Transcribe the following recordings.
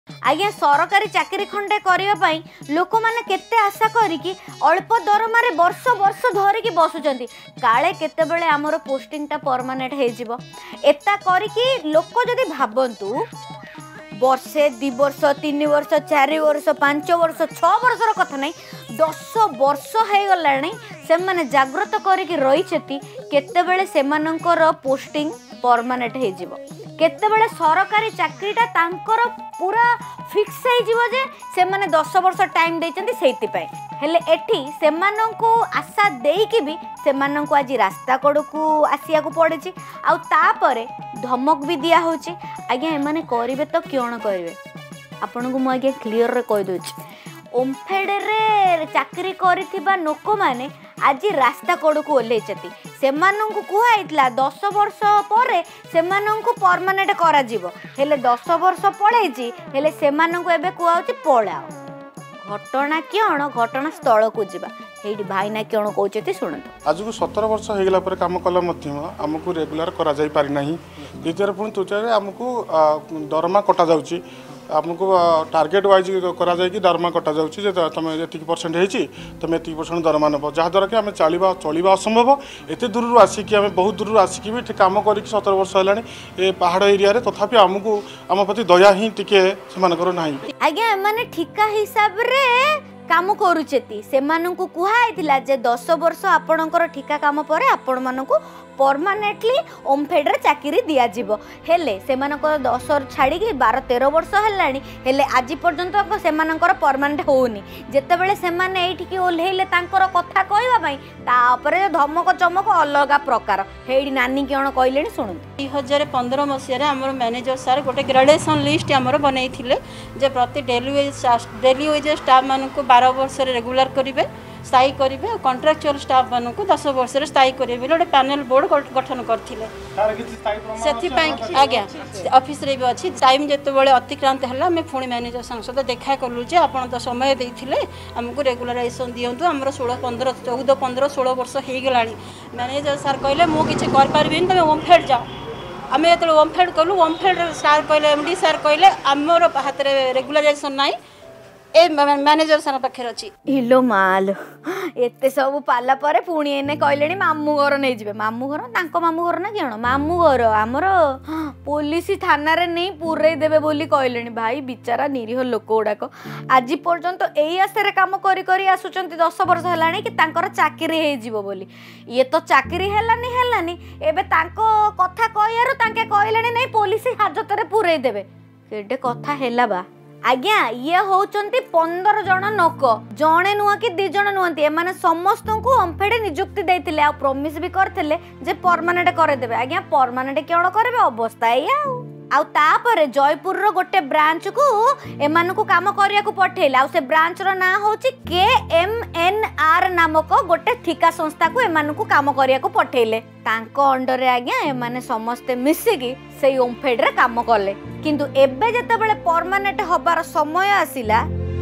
आज्ञा सरकारी चाकरी खंडे करने लोक मैंने केते आशा करिकी अल्प दरमारे वर्ष वर्ष धरिकी बसुचंती काले केतेबेले आमर पोस्टिंग टा परमानेंट हो जिवो एता करिकी लोक जदि भाबंतु वर्षे 2 वर्ष 3 वर्ष 4 वर्ष 5 वर्ष 6 वर्षर कथा नहीं 10 वर्ष हो गलानी से माने जागृत करिकी रहिछति केतेबेले सेमानंकर पोस्टिंग परमानेंट हो जिवो केतेबेले सरकारी चाकरीटा तांकर पूरा फिक्स हो जिवो जे से माने 10 वर्ष टाइम देचंती सेति पय हेले एठी सेमानंकु आशा देईकी भी सेमानंकु आज रास्ता कड़कू आसिया को पड़ेछि आ तापरे धमक भी दिया होछि आज्ञा एमाने करिवे तो क्यों करिवे आपन को मु आज्ञा क्लियर रे कहि दोछि ओमफेडे रे चाकरी करिथिबा लोक माने आज रास्ता कड़कू ओल्लेचती सेमानंकु कुहाइतला 10 वर्ष परे सेमानंकु परमानेंट करा जिवो हेले 10 वर्ष पळेछि हेले सेमानंकु एबे कुहाउछि पळाओ घटना क्यों घटना स्थल को जीवा हेडी भाईना क्यों कहते शुणु आज को 17 वर्ष हो गला पर काम कला आमको रेगुलर करा जाई पारि नाही द्वितीय पुणी तृतीय आमको दरमा कटा जाउची आमको टार्गेट वाइज करा जाए कि दरमा कटा जाउची तुम ये परसेंट होती तुम ये परसेंट दरमा नब जहाँद्वारा कि आम चलवा असंभव एत दूर आसिकी आम बहुत दूर आसिकी भी काम कर 17 वर्ष है पहाड़ एरिया तथापि आमको आम प्रति दया ही टिके ना आज्ञा माने ठिका हिसाब रे काम करुचेती सेमानंकु कुहाइतिला जे 10 वर्ष आपणकर ठिका काम परे आपण मानकु परमानेंटली ओमफेड रे चाकरी दिया जिवो हेले सेमानकर 10 छाड़ी 12-13 वर्ष हेलानी हेले आज पर्यंत सेमानकर परमानेंट होउनी जेतेबेले सेमाने एठिकी ओल्हेले तांकर कथा कहबा पई तापरे धमक चमक अलग प्रकार हेडी नानी कोन कहलेनी सुनु 2015 मसिया रे हमर मैनेजर सर गोटे ग्रेजुएशन लिस्ट हमर बनैथिले जे प्रति डेली वेज स्टाफ मानकु 12 वर्ष रे रेगुलर करिवे स्थायी करेंगे कॉन्ट्रैक्चुअल स्टाफ मानक 10 वर्ष स्थायी करेंगे गोटे पैनल बोर्ड गठन करथिले से आज्ञा ऑफिस रे भी अच्छी टाइम जिते अतिक्रांत है आम पुणी मैनेजर सहित देखा कलु जे आप तो समय देते आमको रेगुलाराइजेशन दिंतु आम 14 वर्ष हो गला मैनेजर सार कहले मुझे करें तुम ओमफेड जाओ आम जो ओमफेड कलु ओमफेड सार कहले एमडी सार कहले आमर हाथ में रेगुलाराइजेशन नाई ए मैनेजर सर पाखे अच्छी हिलो मालो एते सब पाला परे पुणी एने कहले मामू घर नहीं जिवे मामू घर तांको मामू घर ना क्या मामू घर आमर पुलिस थाना रे नहीं पुरई देबे बोली कहले भाई बिचारा निरीह लोक गुड़ाक आज पर्यंत एई आशे काम करी करी आसुचंती 10 वर्ष हेलानी कि तांकर चाकरी हे जिवो बोली ये तो चाकरी हेलानी एबे तांको कथा कहयारु तांके कहले नहीं पुलिस हाजत रे पुरई देबे केडे कथा हेला बा आज्ञा ये होचंती 15 जन नोक जणे नुह कि 2 जन नुहंती एमाने समस्त को ओमफेड नियुक्ति देथिले आ प्रॉमिस भी करथिले जे परमानेंट करे देबे आज्ञा परमानेंट केण करबे अवस्था एया आउ तापर जयपुर रो गोटे ब्रांच को एमान को काम करिया को पठेला आ से ब्रांच रो ना होची KMNR नामक गोटे ठिका संस्था को एमान को काम करिया को पठेले तांको अंडर रे आज्ञा एमाने समस्त मिसिकी से ओमफेड रे काम करले किंतु एबे जेतेबेले परमानेंट हबार समय आसिला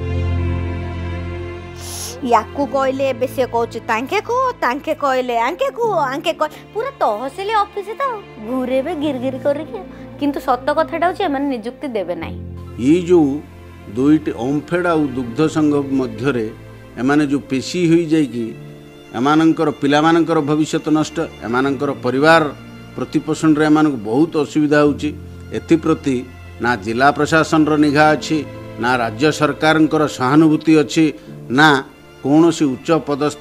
याकू कहले एबे से कहछि तांके कहले आंके पूरा तहसील ऑफिस तो घुरेबे गिरगिर करके किंतु सत्य कथाटा होछि एमाने नियुक्ति देबे नाही ये जो दुईटी ओमफेड आ दुग्ध संघ मध्य रे एमाने जो पेशी होई जाय कि एमानंकर पिलामानंकर भविष्य नष्ट एमानंकर परिवार प्रतिपोषण रे एमानक बहुत असुविधा होछि एथिप्रति ना जिला प्रशासन रो निघा अच्छी ना राज्य सरकार सहानुभूति अच्छी ना कौन सी उच्च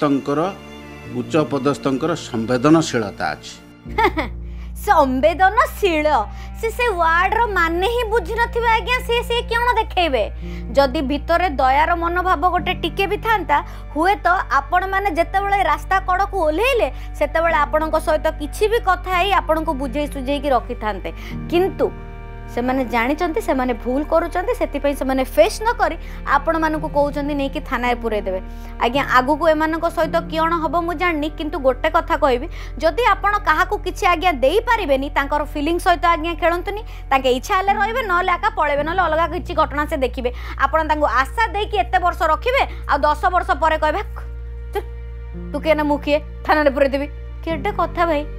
पदस्थंकर संवेदनशीलता अच्छी संवेदनशील से वार्ड रो माने ही बुझी नथिबे आज्ञा से क्यों देखेबे जदि भितरे दयार मनोभाव गोटे टिके भी थांता हुए तो आपण माने जेतेबेले रास्ता कड़क ओल्हेले सेतेबेले आपणक सहित किछि भी कथा ही आपणक बुझेई सुझेई की रखि थांते किंतु से माने जानिचंती से माने भूल करूचंती सेति पई से माने फेस न करी आपण मानकु कहउचंती नै कि थाना पुरे देबे आज्ञा आगु को एमानक सहित कियण हबो मु जाननी किंतु गोटे कथा कहबी जदि आपण काहाकू किछि आज्ञा देई परिबेनी तांकर फीलिंग सहित आज्ञा खेलंतुनी ताके इच्छा हले रहबे न लाका पळेबे न अलगा किछि घटना से देखिबे आपण तांगु आशा देई कि एते वर्ष रखिबे आ 10 वर्ष परे कहबे तू केना मुखिए थाना पुरे देबी केटे कथा भाई